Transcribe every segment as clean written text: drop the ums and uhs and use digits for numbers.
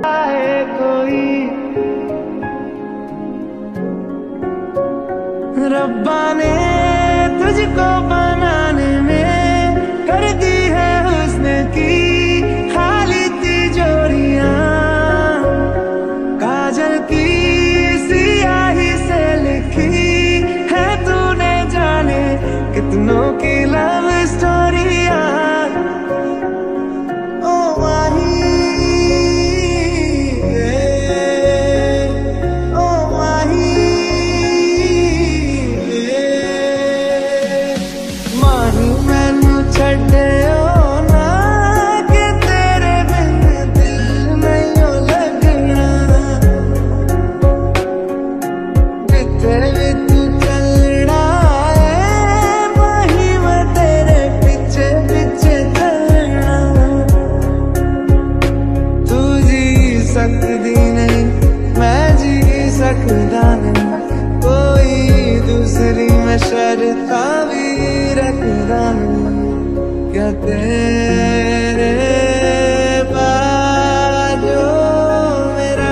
आए कोई रब्बा ने तुझको बनाने में कर दी है हुस्न की खाली तिजोरियां, काजल की सियाही से लिखी है तूने जाने कितनों की लव स्टोरियां। ओ माही ओ माही माही मैनू छड्डियो ना कि तेरे बिन दिल नहीं लगना, जिथे भी तू चलना है माही मैं तेरे पीछे पीछे चलना। तू जी सकदी नहीं मैं जी सकदा नहीं, कोई दूसरी मैं शर्ता भी रखदा नहीं, क्या तेरे बाजो मेरा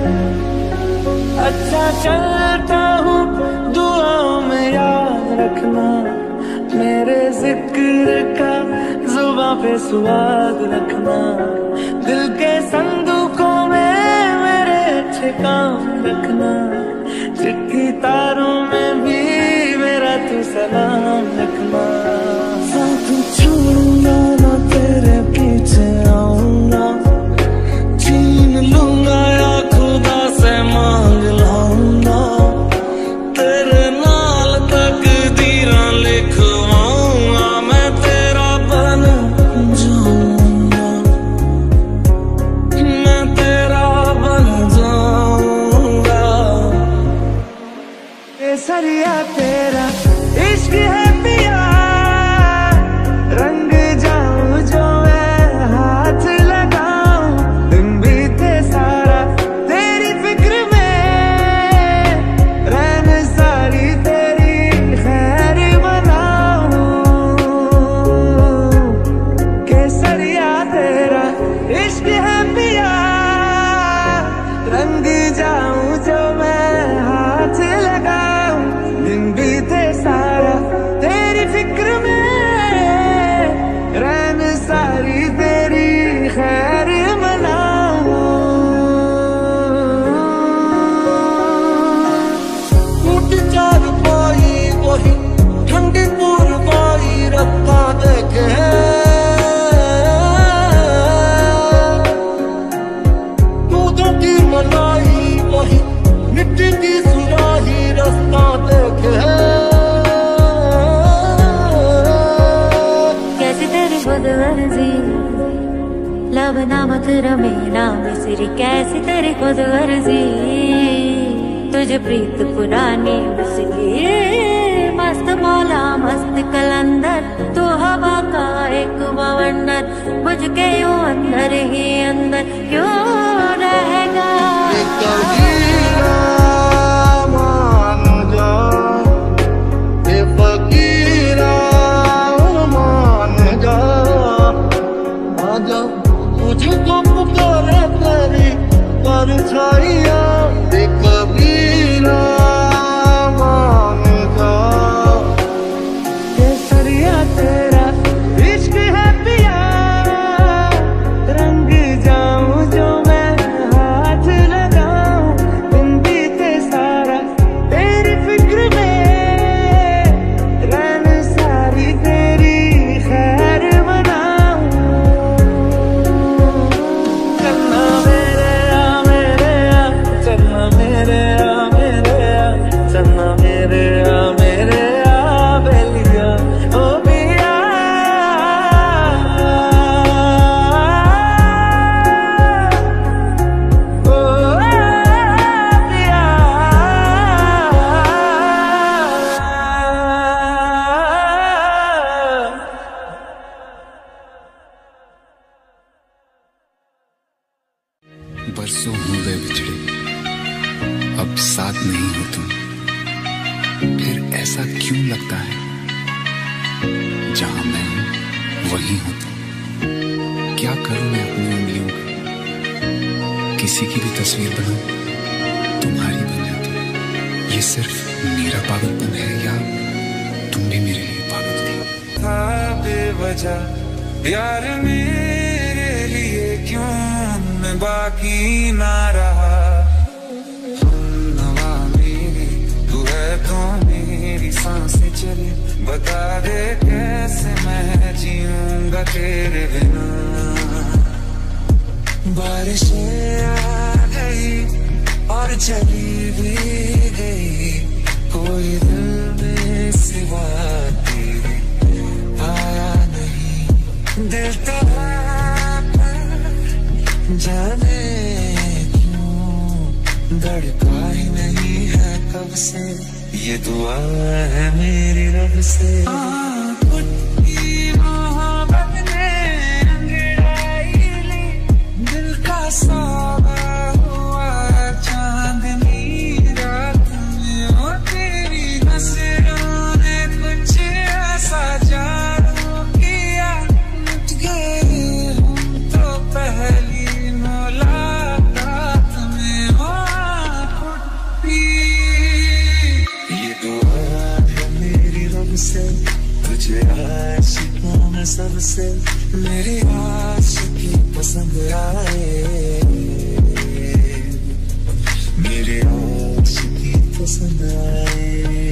अच्छा चलता हूँ दुआओं में याद रखना, मेरे जिक्र का जुबां पे स्वाद रखना, दिल के संदूकों में मेरे अच्छे काम रखना, चिट्ठी तारों में भी मेरा तू सलाम रखना। साथ छोड़ूंगा ना तेरे पीछे आऊंगा, छीन लूंगा या खुदा से मांग लाऊंगा, तेरे नाल तकदीरां लिखवाऊंगा, मैं तेरा बन जाऊंगा, मैं तेरा बन जाऊंगा। केसरिया तेरा इश्क है पिया, रंग जाऊं जो मैं हाथ लगाऊं, दिन बीते सारा तेरी फिक्र में, रहन सारी तेरी खैर मनाऊं। केसरिया तेरा इश्क है पिया, रंग जाऊं जो मैं हाथ लगाऊं, दिन बीते सारा तेरी फिक्र में, रहन सारी तेरी खैर मनाऊं। टूट चार पाई वही ठंडी पुरवाई रत्ता देखे, दूधों की मलाई वही मिट्टी की सुराही रास्ता देखे। कैसी तेरी खुदगर्जी लब नामक रमेना मिसरी, कैसी तेरी खुदगर्जी तुझे प्रीत पुरानी बिसरी, मस्त मौला मस्त कलंदर तू हवा का एक बवंडर, मुझके यूं अंदर ही अंदर क्यों रहेगा। मुझको पुकारे तेरी परछाइयाँ, एक कबीरा मान जा। केसरिया तेरा इश्क है पिया, रंग जाऊं जो मैं हाथ लगाऊं, दिन बीते सारा तेरी फिक्र में, रहन सारी तेरी खैर मनाऊं। चलना मेरे आ मेरे आ, चलना मेरे आ मेरे आ, चलना मेरे आ मेरे आ बेलिया ओ पिया। ओ पिया बरसों हो गए बिछड़े, अब साथ नहीं हो तुम, फिर ऐसा क्यों लगता है, जहां मैं हूं वहीं हो तुम। क्या करूं मैं अपनी उंगलियों का कि किसी की भी तस्वीर बनाऊं तुम्हारी बन जाती। ये सिर्फ मेरा पागलपन है या तुम भी मेरे लिए पागल थी? था बेवजह यार मेरे लिए क्यों मैं बाकी ना रहा। नवा मेरी तू है तो मेरी सांसें चली, बता दे कैसे मैं जीऊंगा तेरे बिना। बारिशें आ गई और चली भी गई, कोई दिल में सिवा तेरे आया नहीं। दिल तो जाने क्यों धड़का ही नहीं है कब से, ये दुआ है मेरी रब से। मोहब्बत ने अंगड़ाई ली, दिल का सौदा हुआ चांदनी रात में। ओ तेरी नजरों ने कुछ ऐसा जादू किया, लुट गए हम तो पहली मुलाकात में। ओ खुद ये दुआ है मेरी रब से, तुझे आशिकों में सबसे मेरी आशिकी पसंद आए, मेरी आशिकी पसंद आए,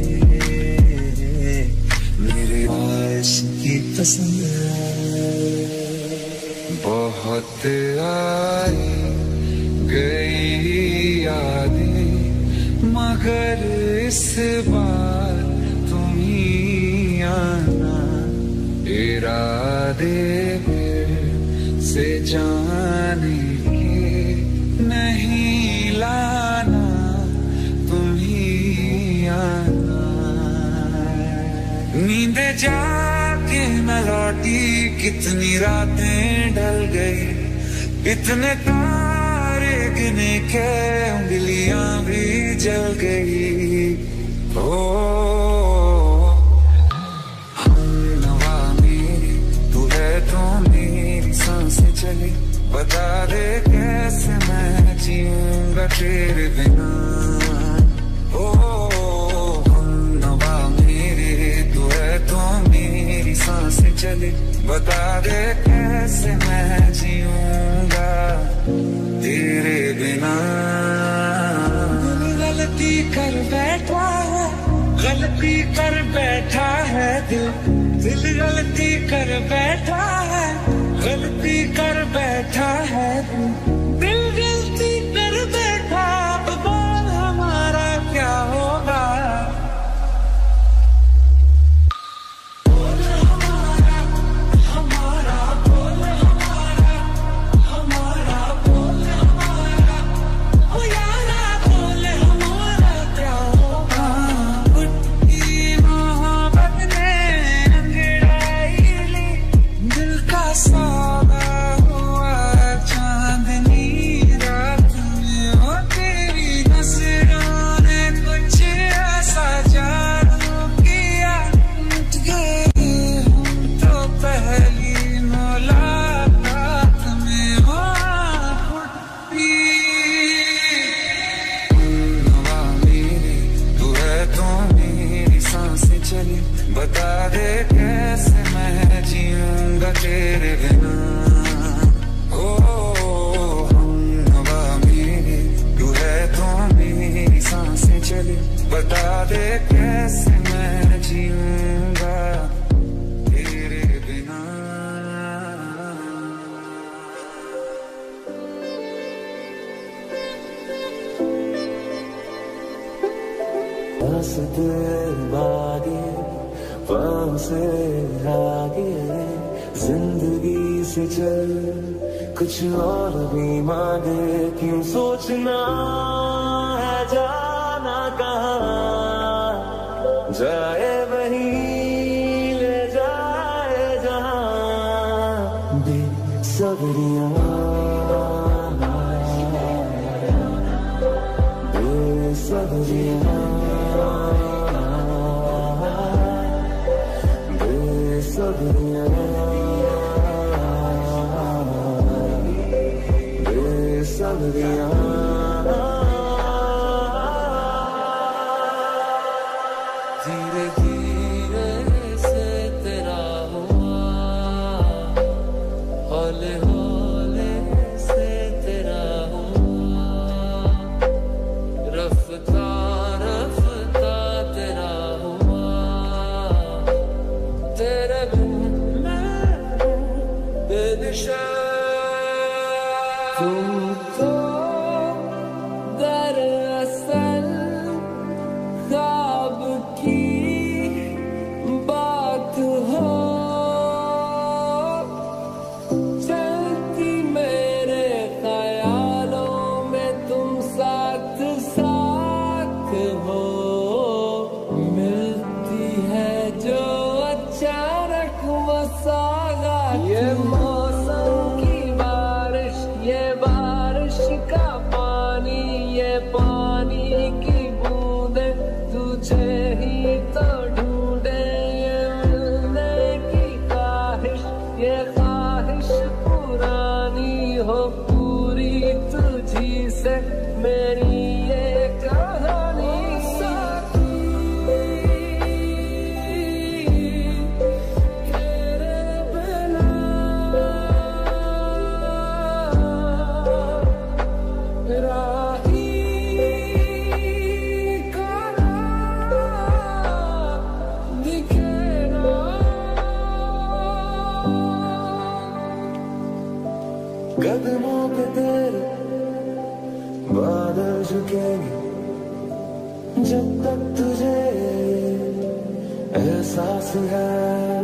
मेरी आशिकी पसंद आए। बहुत आई गई यादें मगर इस बार तुम ही आना, इरादे फिर से जाने के नहीं लाना, तुम ही आना। नींद जाके न लौटी कितनी रातें ढल गई, इतने तारे गिने के उंगलियां भी जल गई। ओ हमनवा मेरी तू है तो मेरी सांसें चली, बता दे कैसे मैं जीऊंगा तेरे बिना। ओ हमनवा मेरी तू है तो मेरी सांसें चली, बता दे कैसे मैं जीऊंगा तेरे बिना। गलती कर बैठा है, गलती कर बैठा है दिल, दिल गलती कर बैठा है, गलती कर बैठा है दिल, गलती कर बैठा। अब बोल हमारा क्या होगा, बता दे कैसे मैं जीऊंगा तेरे बिना। ओ हमनवा मेरी तू है तो मेरी सांसें चली, बता दे कैसे मैं जीऊंगा तेरे बिना। बागे पाँव से आगे जिंदगी से चल, कुछ और भी मांगे, क्यों सोचना है जाना कहाँ, जाए वहीं ले जाए जहाँ। बेसब्रियाँ बेसब्रियाँ बेसब्रियाँ सब्रियां धीरे धीरे से तेरा हुआ, हौले हौले से तेरा हुआ, रफ्ता रफ्ता तेरा हुआ, तेरे बिन मैं बेनिशा। तुम तो दरअसल ख्वाब की बात हो, चलती मेरे ख्यालों में तुम साथ साथ हो, मिलती है जो अचानक मसाला। ये मौसम की बारिश, ये बारिश का पानी, ये पानी की बूंदे तुझे ही तो ढूंढे, ये मिलने की ख्वाहिश, ये ख्वाहिश पुरानी हो पूरी तुझी से मेरी ये कहानी। तेरे बिना राही करा दिखे ना, कदमों पे तेरे बादल झुकेंगे जब तक तुझे एहसास है,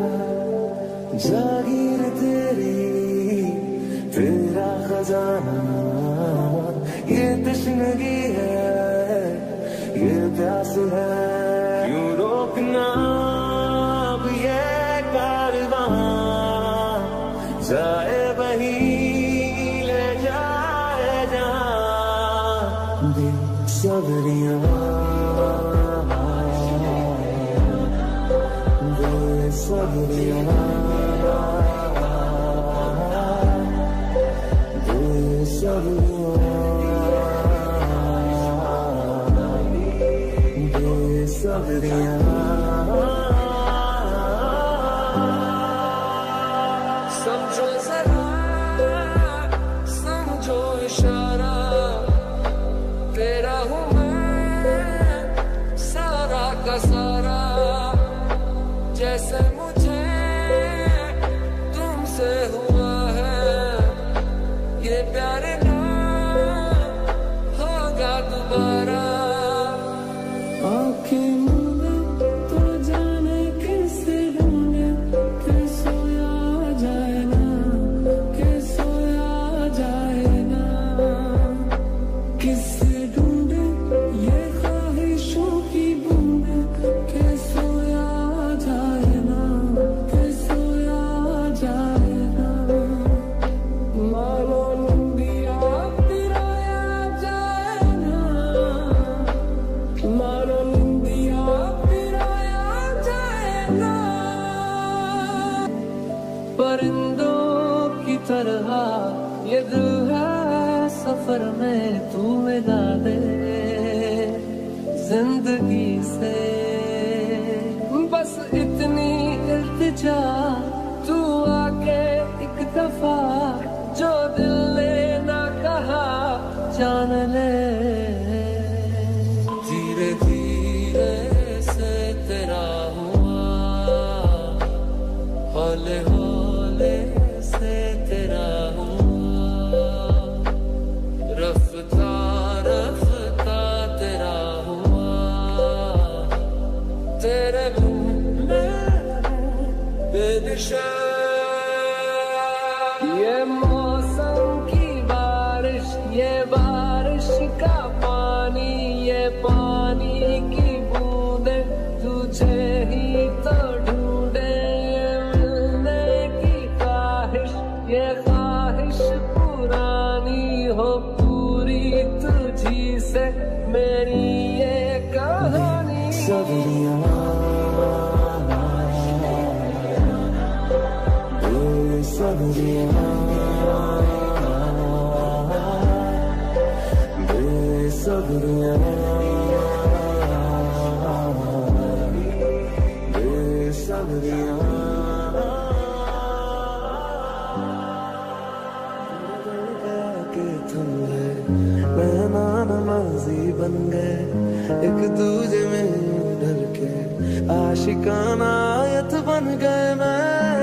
जागीर तेरी तेरा खजाना, ये तश्नगी है, ये प्यास है, यूं रोकना अब ये कारवां, जाए वहीं ले जाए जहां बेसब्रियां, बेसब्रियां, बेसब्रियां। समझो जरा, समझो इशारा, तेरा हूँ मैं सारा का सारा, जैसे मुझे तुमसे हुआ है ये प्यार ना होगा दोबारा। आँखें मूंदे तो जाने किसे ढूंढे, के सोया जाए ना, के सोया जाए ना, किससे ढूंढे ये ख्वाहिशों की बूंदे, के सोया जाए ना, के सोया जाए ना, मानो निंदिया पिराया जाए ना, मानो निंदिया पिराया जाए ना, परिंदों की तरह ये दिल है सफर में तू मिला दे जिंदगी से, बस इतनी इल्तिजा तू आके एक दफा, जो दिल ने ना कहा जान ले। धीरे धीरे से तेरा हुआ, हौले हौले से तेरा हुआ, रफ्ता रफ्ता तेरा हुआ, तेरे बिन मैं बेनिशा। ये मौसम की बारिश, ये बारिश का पानी, ये पानी की बूंदे तुझे ही तो ढूंढे, ये मिलने की ख्वाहिश, ये ख्वाहिश पुरानी हो पूरी तुझी से मेरी ये कहानी। सब्रियां सब्रियां के थम गए, नैना नमाजी बन गए, एक दूजे में ढल के आशिकाना आयत बन गए मैं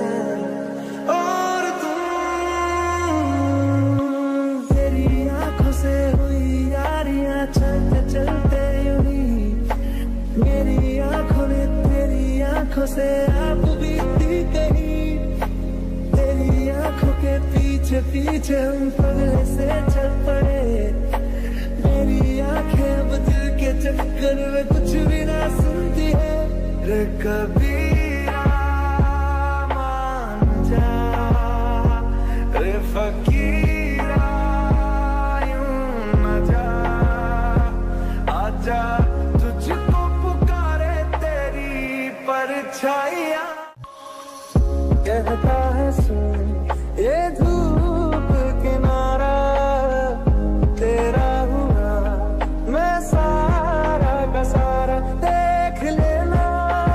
और तुम। तेरी आंखों से हुई यारियां चलते चलते यूं ही, मेरी आंखों ने तेरी आंखों से आप बीती कहीं, तेरी आंखों के पीछे पीछे हम पगले से चल पड़े, मेरी आंखें अब दिल के चक्कर में कुछ भी ना सुनती है। रे कबीरा मान जा, रे फकीरा यूं न जा, आजा तुझको पुकारे तेरी परछाइयां। कहता है सुन ये धूप किनारा तेरा हुआ, मैं सारा का सारा देख लेना,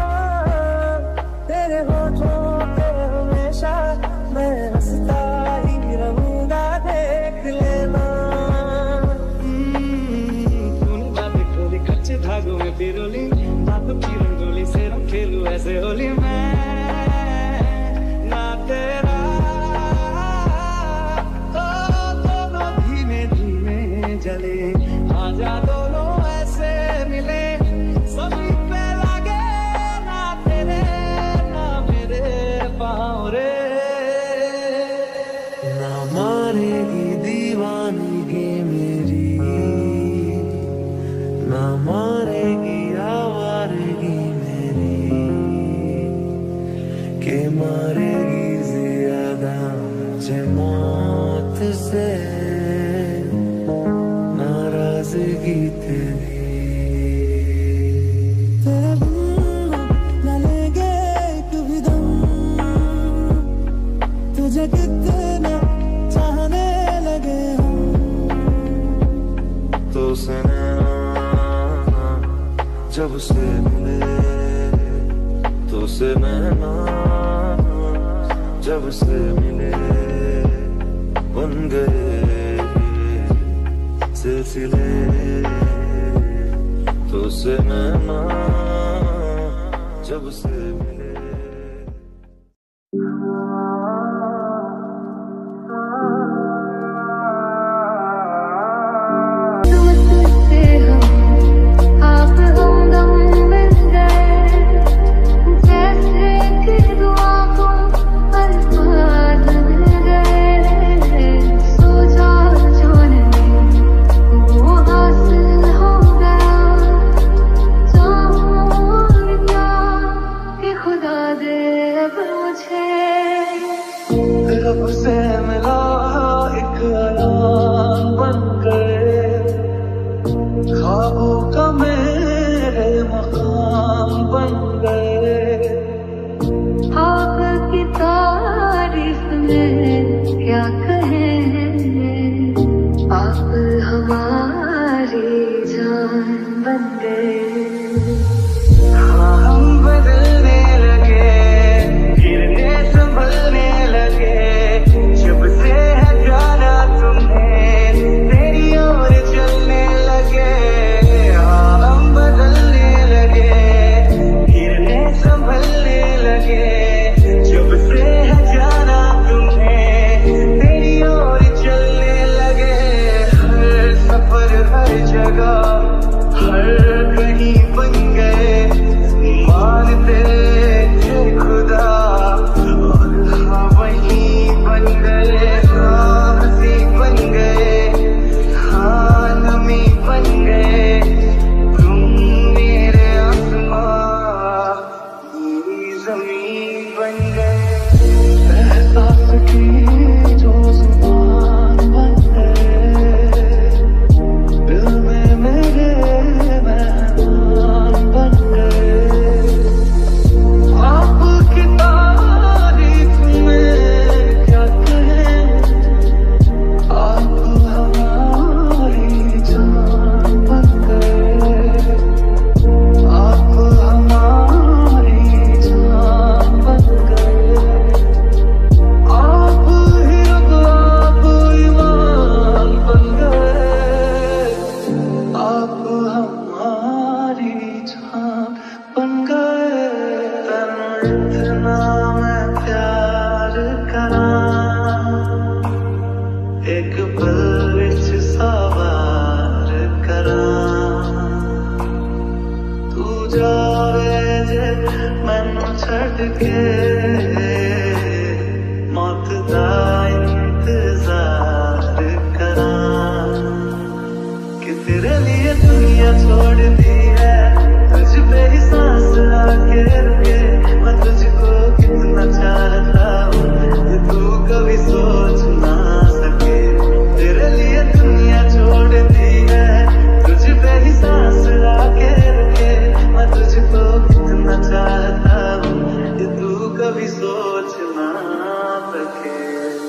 तेरे होठों पे हमेशा मैं हंसता ही रहूंगा, देख लेना। तूने बातें खोली कच्चे धागों में पिरोली, बातों की रंगोली से रंग खेलूं ऐसे होली मैं ना तेरा। चले आजा दोनों ऐसे मिले, सभी पे लगे ना तेरे ना मेरे पाँव रे। ना मारेगी दीवानगी मेरी, ना मारेगी आवारगी मेरी, के मारेगी ज्यादा मुझे मौत से नाराज़गी तेरी। तेरे बिन न लेंगे एक भी दम, तुझे कितना चाहने लगे हम, तो से नैना जब से मिले, तो से नैना जब से मिले, बन गए सिलसिले, तो से नैना जब से मिले। खुदा एक पल विच सवार करां तू जावे जे मैनू छड्ड के मौत दा इंतजार करां कि तेरे लिए दुनिया छोड़ दी है तुझ पे ही सांस आके रुके मैं तुझको कितना चाहता हूँ कि तू कभी सोच ना सके तेरे लिए दुनिया छोड़ दी है तुझ पे ही सांस आके रुके मैं तुझको कितना चाहता हूँ कि तू कभी सोच ना सके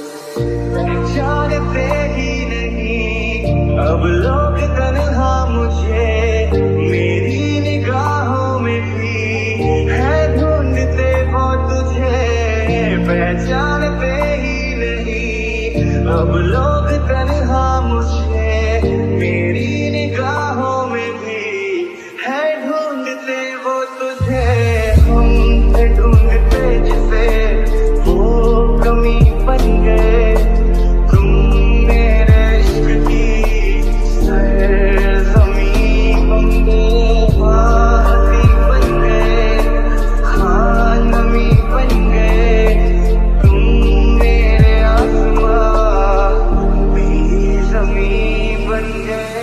जानते ही नहीं अब लोग तन्हा मुझे मेरी निगाहों में भी है ढूंढते वो तुझे पहचानते ही नहीं अब लोग तन्हा मुझे मेरी निगाहों में भी है ढूंढते वो तुझे हम थे ढूंढते जिसे वो कमी बन गए तुम मेरे इश्क की सरज़मीं बन गए वादी बन गए हाँ नमी बन गए तुम मेरे आसमां भी ज़मीं बन गए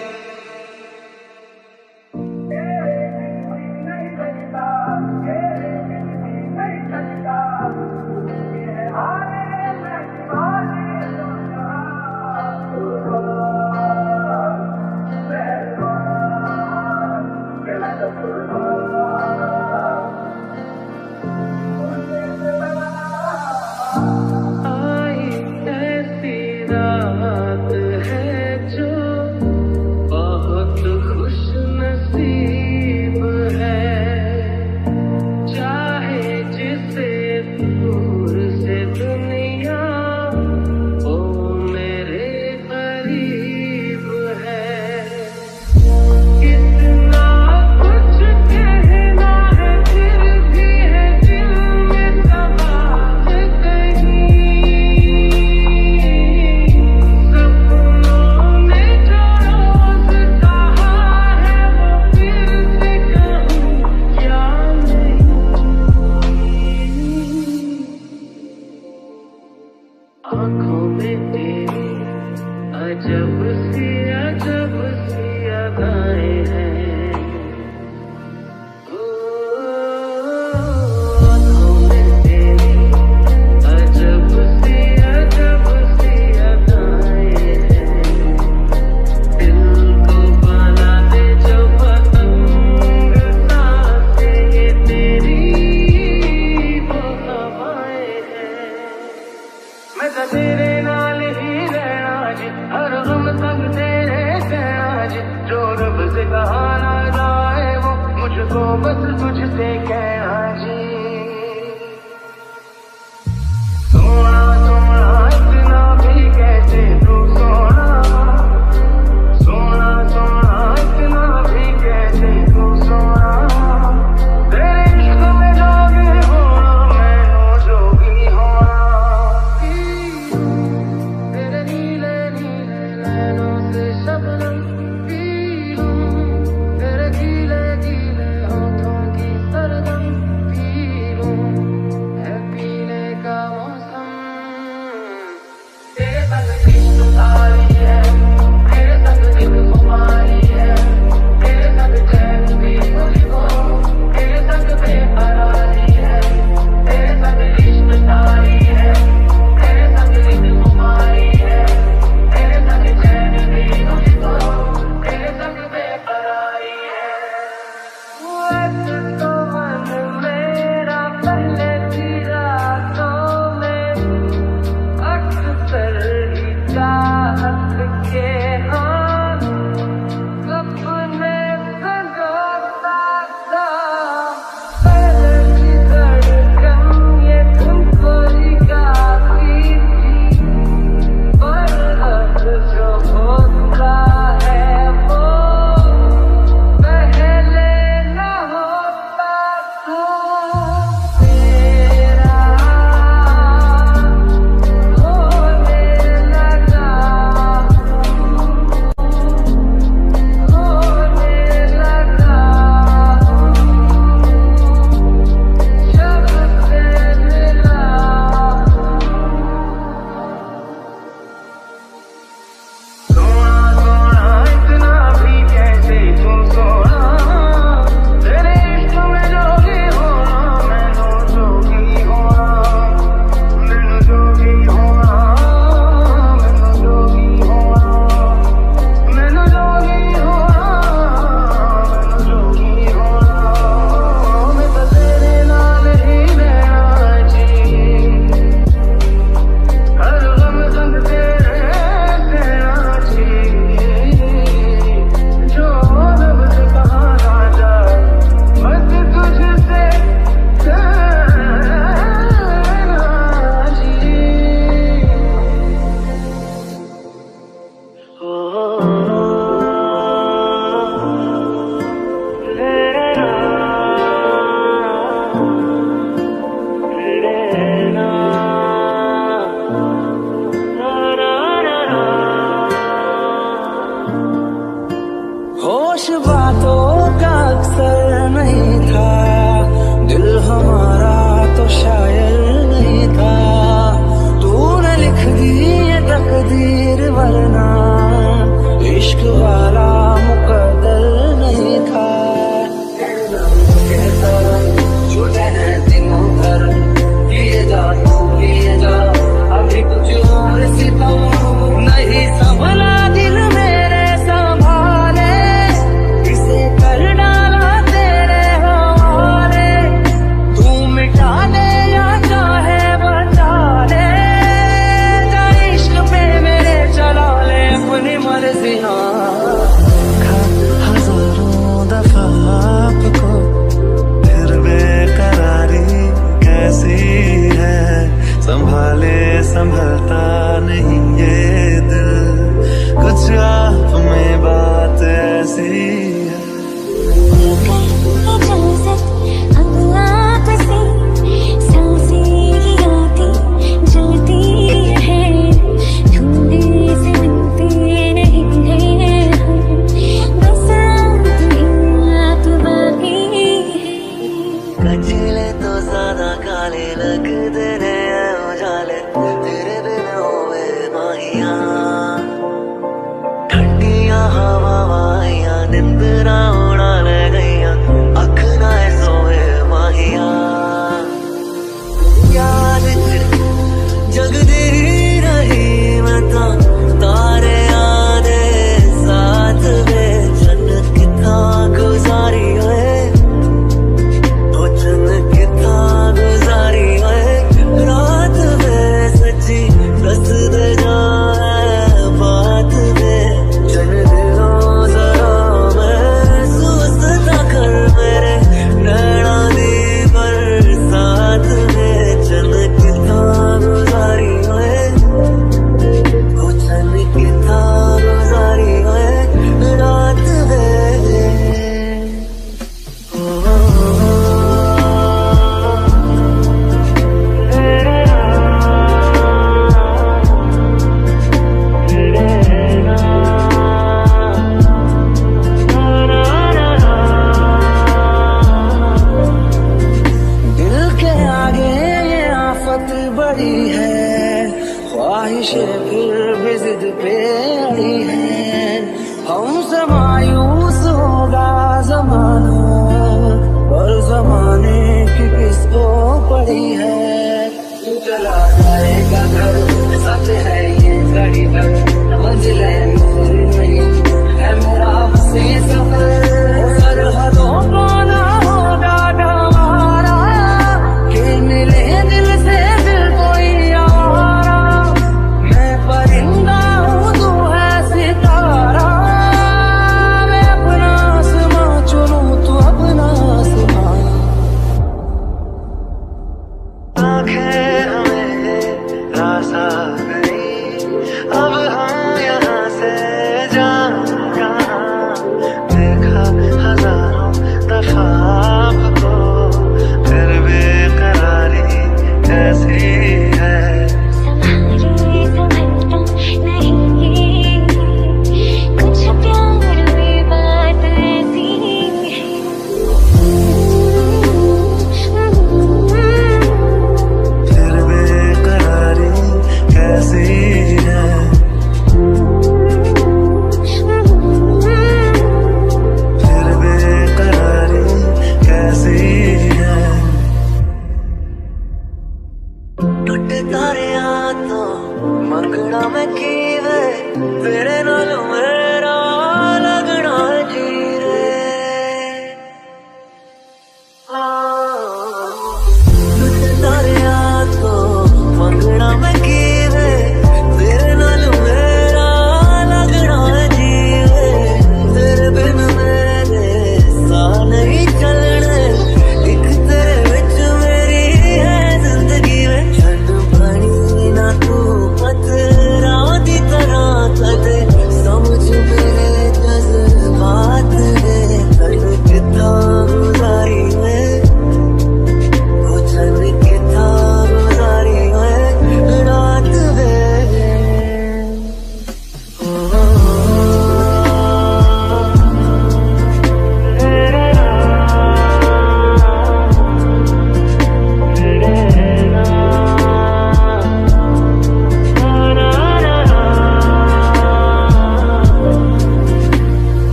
आई ऐसी रात है जो बहुत खुश नसीब है चाहे जिसे दूर से दुनिया वो मेरे करीब है कितना कुछ कहना है फिर भी है दिल में सवाल कहीं सपनों में जो रोज कहा है वो फिर से कहूँ या नहीं आँखों में तेरी अजब सी अदाएं हैं आँखों में तेरी अजब सी अदाएं हैं दिल को बना दे जो पतंग साथे ये तेरी वो हवाएं हैं मैं तो तेरे नाल ही रहना जी हर गम संग तेरे कहना जी जो रब से कहा ना जाए वो मुझको बस तुझसे कहना जी सोना सोना इतना भी कैसे तू सोना सोना सोना इतना भी कैसे तू सोना तेरे इश्क में जोगी होना मैनू जोगी होना तेरे नीले नीले नैनों से शबनम पी लूं तेरे गीले गीले होठों तो शायर नहीं था, तूने लिख दी ये तकदीर, वरना इश्क वाला मुकद्दर नहीं था। छूटे हैं दिनों भर, लिए जा अभी कुछ और सितम नहीं संभला, दिल मेरे संभाले, इसे कर डाला तेरे हवाले। तू मिटा दे या चाहे बचा ले, जा इश्क पे मेरे चला ले अपनी मर्जी। हजारों दफा आपको फिर बेकरारी कैसी है, संभाले संभलता नहीं ये दिल, कुछ आप में बात ऐसी है। गजले तो ज्यादा काले लगते हैं उजाले, तेरे बिन होवे माहिया, ठंडिया हवावाइया निंदरा उड़ा ले गईया, अख ना सोए माहिया। याद जगदी रही मैं तो तारे आदे साथ वे, जन कितना गुजारी हुए, कितना गुजारी है रात में, सच्ची दस दे जाए बात में, जन दिलों जरा महसूस ना कर मेरे नैना दी बरसात में, जन कितना गुजारी है, वो जन कितना गुजारी है रात में। बड़ी है ख्वाहिशें फिर भी जिद पे अड़ी है, हमसे मायूस होगा जमाना, और जमाने की किसको पड़ी है। तू चला जाएगा घर, सच है ये घड़ी तक, मंजिलें दूर नहीं है मेरा से सफर, सरहदों को ना होगा गवारा, के मिले दिल से आंखें हमें रासा गई, अब हम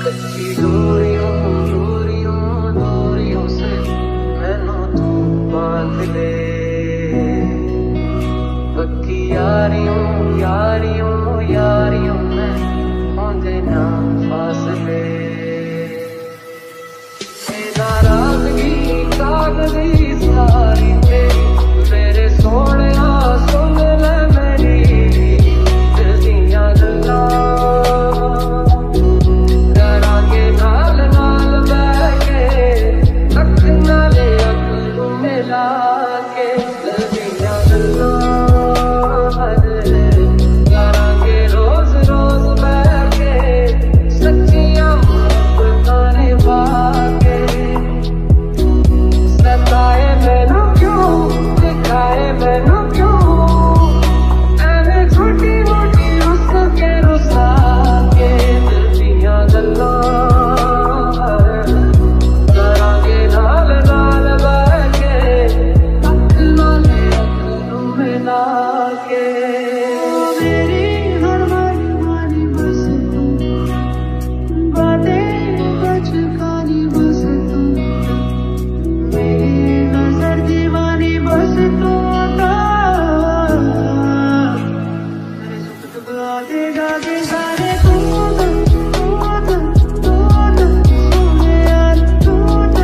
कच्ची दूरियों दूरियों दूरियों से मैनू तू बांध ले, पक्की यारियों यारियों यारियों में होंदे ना फासले। नाराजगी कागजी सारी तेरी मेरे सोने सुन ले मेरी दिल दियां गल्लां, डरांगे नाल नाल बह के अख नाल अख मिला के दिल दियां गल्लां, डरांगे रोज रोज बह के सच्चियां मोहब्बतां निभा के। सताए मैनू क्यों दिखाए मैनू क्यों ऐवे छोटी मोटी रुस के रुसा के दिल दियां गल्लां, करांगे नाल नाल बह के अख नाल अख मिला के। मेरी हर वाली वाली बस तू बातें बचकानी बस तू, मेरी नजर दीवानी बस तू मेरे सुख दुख आते जाते सारे तू सोने यार तू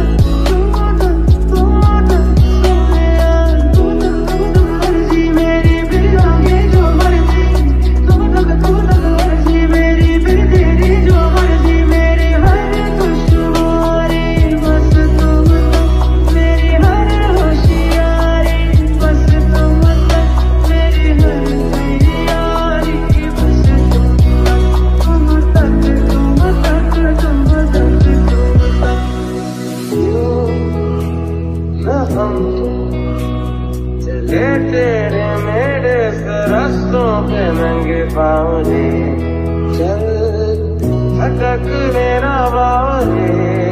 सोने यार तू मर्जी मेरी फिर आगे जो मर्जी तू मर्जी मेरी फिर तेरी जो मर्जी मेरी हर दुश्वारी बस तुम मेरी हर होशियारी बस तुम मेरी हर तैयारी बस तुम तक हम चले तेरे मेरे रस्तों पे नंगे पाँव रे, चल भटक मेरा बाव रे।